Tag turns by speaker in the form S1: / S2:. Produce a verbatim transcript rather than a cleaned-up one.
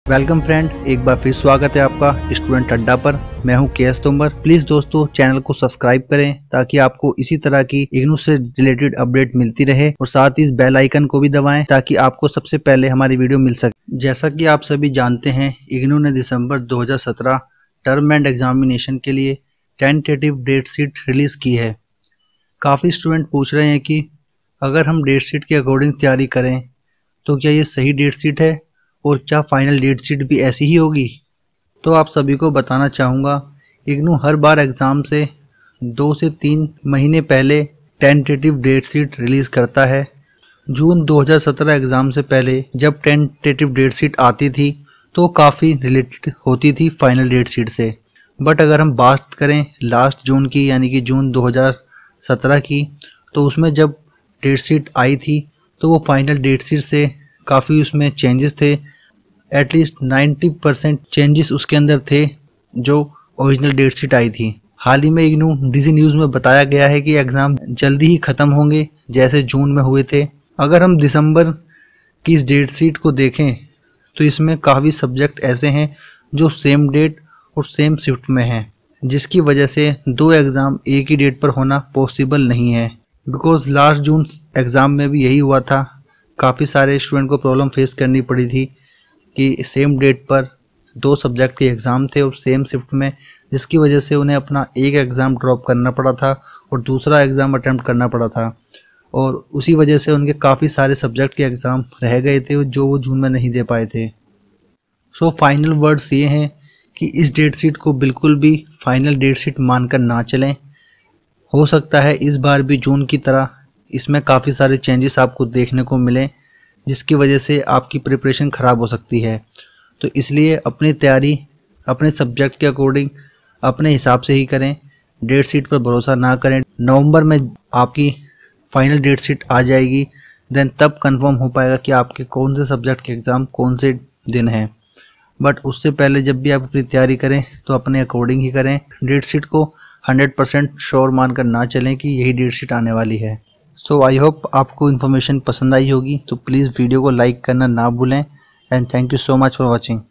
S1: Welcome friend, एक बार फिर स्वागत है आपका स्टूडेंट अड्डा पर। मैं हूं के एस तोमर। प्लीज दोस्तों चैनल को सब्सक्राइब करें ताकि आपको इसी तरह की इग्नू से रिलेटेड अपडेट मिलती रहे और साथ ही इस बेल आइकन को भी दबाएं ताकि आपको सबसे पहले हमारी वीडियो मिल सके। जैसा कि आप सभी जानते हैं, इग्नू ने दिसंबर दो हज़ार सत्रह टर्म एंड एग्जामिनेशन के लिए टेंटेटिव डेट शीट रिलीज की है। काफ़ी स्टूडेंट पूछ रहे हैं कि अगर हम डेट शीट के अकॉर्डिंग तैयारी करें तो क्या ये सही डेट शीट है और क्या फाइनल डेट शीट भी ऐसी ही होगी। तो आप सभी को बताना चाहूँगा, इग्नू हर बार एग्ज़ाम से दो से तीन महीने पहले टेंटेटिव डेट शीट रिलीज़ करता है। जून दो हज़ार सत्रह एग्ज़ाम से पहले जब टेंटेटिव डेट शीट आती थी तो काफ़ी रिलेटेड होती थी फाइनल डेट शीट से। बट अगर हम बात करें लास्ट जून की, यानी कि जून दो हज़ार सत्रह की, तो उसमें जब डेट शीट आई थी तो वो फाइनल डेट शीट से काफ़ी उसमें चेंजेस थे। एटलीस्ट नब्बे परसेंट चेंजेस उसके अंदर थे जो ओरिजिनल डेट शीट आई थी। हाल ही में इग्नू डीजी न्यूज़ में बताया गया है कि एग्ज़ाम जल्दी ही ख़त्म होंगे जैसे जून में हुए थे। अगर हम दिसंबर की इस डेट शीट को देखें तो इसमें काफ़ी सब्जेक्ट ऐसे हैं जो सेम डेट और सेम शिफ्ट में हैं, जिसकी वजह से दो एग्ज़ाम एक ही डेट पर होना पॉसिबल नहीं है। बिकॉज़ लास्ट जून एग्ज़ाम में भी यही हुआ था। काफ़ी सारे स्टूडेंट को प्रॉब्लम फेस करनी पड़ी थी कि सेम डेट पर दो सब्जेक्ट के एग्ज़ाम थे और सेम शिफ्ट में, जिसकी वजह से उन्हें अपना एक एग्ज़ाम ड्रॉप करना पड़ा था और दूसरा एग्ज़ाम अटेम्प्ट करना पड़ा था। और उसी वजह से उनके काफ़ी सारे सब्जेक्ट के एग्ज़ाम रह गए थे जो वो जून में नहीं दे पाए थे। सो फाइनल वर्ड्स ये हैं कि इस डेट शीट को बिल्कुल भी फाइनल डेट शीट मानकर ना चलें। हो सकता है इस बार भी जून की तरह इसमें काफ़ी सारे चेंजेस आपको देखने को मिलें, जिसकी वजह से आपकी प्रिपरेशन ख़राब हो सकती है। तो इसलिए अपनी तैयारी अपने सब्जेक्ट के अकॉर्डिंग अपने हिसाब से ही करें, डेट शीट पर भरोसा ना करें। नवंबर में आपकी फाइनल डेट शीट आ जाएगी, देन तब कंफर्म हो पाएगा कि आपके कौन से सब्जेक्ट के एग्ज़ाम कौन से दिन हैं। बट उससे पहले जब भी आप अपनी तैयारी करें तो अपने अकॉर्डिंग ही करें। डेट शीट को हंड्रेड परसेंट श्योर मानकर ना चलें कि यही डेट शीट आने वाली है। सो आई होप आपको इन्फॉर्मेशन पसंद आई होगी, तो प्लीज़ वीडियो को लाइक करना ना भूलें। And thank you so much for watching.